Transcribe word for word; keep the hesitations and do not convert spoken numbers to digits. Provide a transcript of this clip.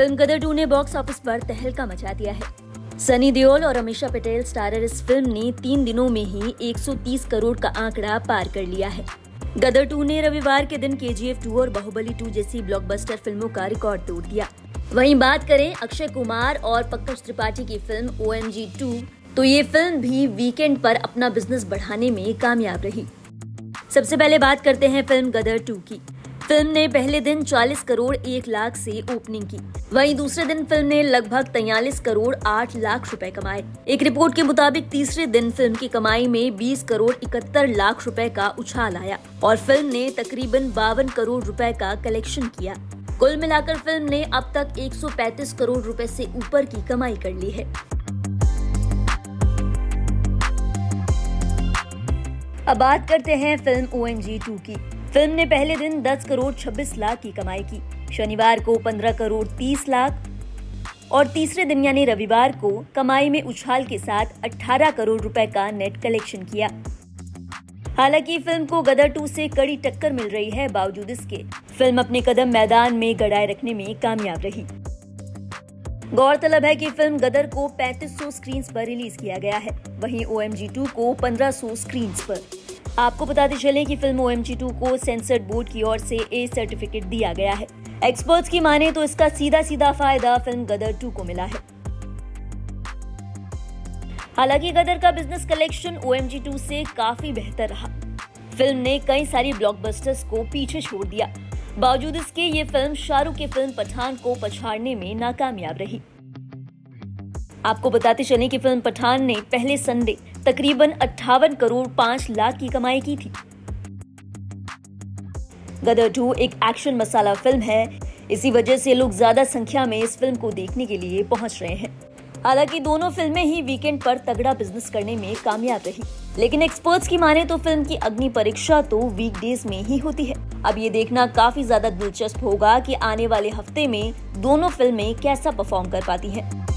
Film Gadar two ने box office पर तहलका मचा दिया है। सनी देओल और अमीषा पटेल स्टारर इस फिल्म ने तीन दिनों में ही एक सौ तीस करोड़ का आंकड़ा पार कर लिया है। गदर टू ने रविवार के दिन के जी एफ टू और बाहुबली टू जैसी ब्लॉकबस्टर फिल्मों का रिकॉर्ड तोड़ दिया। वहीं बात करें अक्षय कुमार और पंकज त्रिपाठी की film O M G two, तो ये फिल्म भी वीकेंड पर अपना बिजनेस बढ़ाने में कामयाब रही। सबसे पहले बात करते हैं फिल्म गदर टू की। फिल्म ने पहले दिन चालीस करोड़ एक लाख से ओपनिंग की। वहीं दूसरे दिन फिल्म ने लगभग तैंतालीस करोड़ आठ लाख रुपए कमाए। एक रिपोर्ट के मुताबिक तीसरे दिन फिल्म की कमाई में बीस करोड़ इकहत्तर लाख रुपए का उछाल आया और फिल्म ने तकरीबन बावन करोड़ रुपए का कलेक्शन किया। कुल मिलाकर फिल्म ने अब तक एक सौ पैंतीस करोड़ रुपए से ऊपर की कमाई कर ली है। अब बात करते हैं film O M G two की। फिल्म ने पहले दिन दस करोड़ छब्बीस लाख की कमाई की, शनिवार को पंद्रह करोड़ तीस लाख और तीसरे दिन यानी रविवार को कमाई में उछाल के साथ अठारह करोड़ रुपए का नेट कलेक्शन किया। हालांकि फिल्म को गदर टू से कड़ी टक्कर मिल रही है, बावजूद इसके फिल्म अपने कदम मैदान में गड़ाए रखने में कामयाब रही। गौरतलब है कि फिल्म गदर को पैंतीस सौ स्क्रीन्स पर रिलीज किया गया है, वहीं ओ एम जी टू को पंद्रह सौ स्क्रीन्स पर। आपको बताते चलें कि film O M G two को सेंसर्ड बोर्ड की ओर से ए सर्टिफिकेट दिया गया है। एक्सपर्ट्स की माने तो इसका सीधा सीधा फायदा फिल्म गदर टू को मिला है। हालांकि गदर का business collection O M G two से काफी बेहतर रहा। फिल्म ने कई सारी ब्लॉकबस्टर्स को पीछे छोड़ दिया, बावजूद इसके ये फिल्म शाहरुख की फिल्म पठान को पछाड़ने में नाकामयाब रही। आपको बताते चलें कि फिल्म पठान ने पहले संडे तकरीबन अट्ठावन करोड़ पांच लाख की कमाई की थी। गदर टू एक एक्शन मसाला फिल्म है, इसी वजह से लोग ज्यादा संख्या में इस फिल्म को देखने के लिए पहुंच रहे हैं। हालांकि दोनों फिल्में ही वीकेंड पर तगड़ा बिजनेस करने में कामयाब रही, लेकिन एक्सपर्ट्स की माने तो फिल्म की अग्नि परीक्षा तो वीकडेज में ही होती है। अब ये देखना काफी ज्यादा दिलचस्प होगा कि आने वाले हफ्ते में दोनों फिल्में कैसा परफॉर्म कर पाती हैं।